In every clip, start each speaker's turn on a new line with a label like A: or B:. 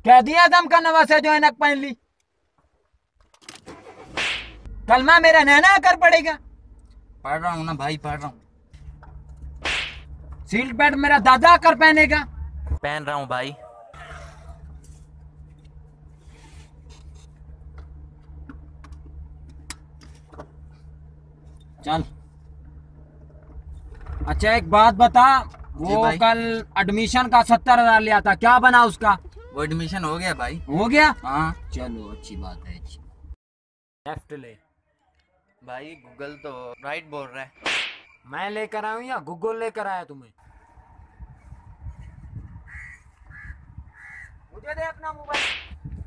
A: कह दिया दम का नवा से जो ऐनक पहन ली। कलमा मेरा नैना कर पड़ेगा।
B: पढ़ रहा हूँ ना भाई, पढ़ रहा हूँ।
A: सीट बेल्ट मेरा दादा कर पहनेगा।
B: पहन रहा हूँ भाई।
A: चल। अच्छा एक बात बता,
B: जी
A: वो
B: भाई।
A: कल एडमिशन का 70,000 लिया था, क्या बना उसका?
B: वो एडमिशन हो गया भाई।
A: हो गया?
B: हाँ
A: चलो अच्छी बात है। लेफ्ट ले।
B: भाई, गूगल तो राइट बोल रहा है।
A: मैं लेकर आया हूं या गूगल लेकर आया तुम्हें? मुझे दे अपना मोबाइल।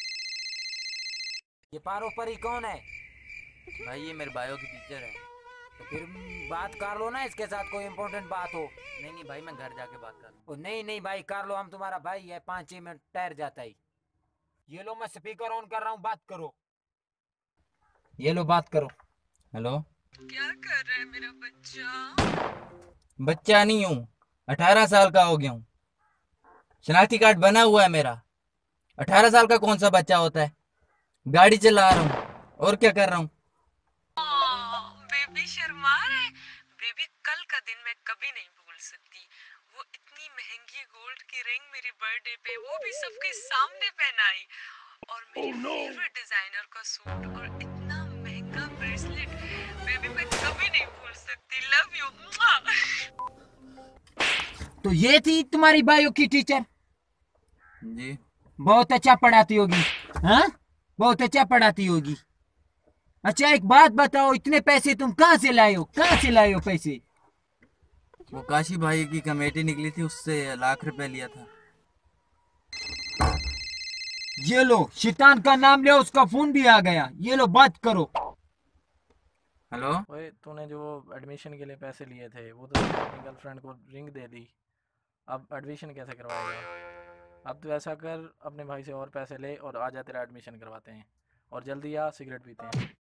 A: ये पारो परी कौन है?
B: भाई ये मेरे बायो की टीचर है।
A: तो फिर बात कर लो ना इसके साथ, कोई इम्पोर्टेंट बात हो।
B: नहीं नहीं भाई, मैं घर जाके बात कर लूँ।
A: ओ नहीं नहीं भाई, कर लो, हम तुम्हारा भाई है, 5 मिनट ठहर जाता है। ये लो मैं स्पीकर ऑन कर रहा हूँ, बात करो। ये लो बात करो।
B: हेलो।
C: क्या कर रहा है मेरा बच्चा?
B: बच्चा नहीं हूँ, 18 साल का हो गया हूँ। शनाख्ती कार्ड बना हुआ है मेरा। 18 साल का कौन सा बच्चा होता है? गाड़ी चला रहा हूँ और क्या कर रहा हूँ।
C: बेबी शर्मा रहा है। बेबी, कल का दिन मैं कभी नहीं भूल सकती। वो इतनी महंगी गोल्ड की रिंग मेरी बर्थडे पे, वो भी सबके सामने पहनाई। और मेरी फेवरेट डिजाइनर का सूट और इतना महंगा ब्रेसलेट। बेबी मैं कभी नहीं भूल सकती। Love you.
A: तो ये थी तुम्हारी बायो की टीचर?
B: जी।
A: बहुत अच्छा पढ़ाती होगी। हाँ, बहुत अच्छा पढ़ाती होगी। अच्छा एक बात बताओ, इतने पैसे तुम कहाँ से लाए हो, कहाँ से लाए हो पैसे?
B: वो काशी भाई की कमेटी निकली थी, उससे लाख रुपए लिया था।
A: ये लो, शैतान का नाम ले, उसका फोन भी आ गया। ये लो बात करो।
B: हेलो।
D: ओए, तूने जो एडमिशन के लिए पैसे लिए थे वो तो तूने अपनी गर्लफ्रेंड को रिंग दे दी। अब एडमिशन कैसे करवाएगा? अब तो ऐसा कर, अपने भाई से और पैसे ले और आजा, तेरा एडमिशन करवाते हैं। और जल्दी आ, सिगरेट पीते हैं।